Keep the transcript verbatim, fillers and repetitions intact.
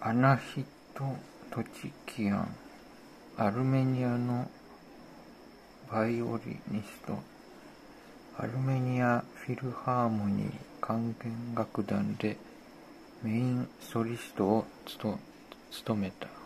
アナヒト・トチキアン、アルメニアのバイオリニスト、アルメニアフィルハーモニー管弦楽団でメインソリストを務めた。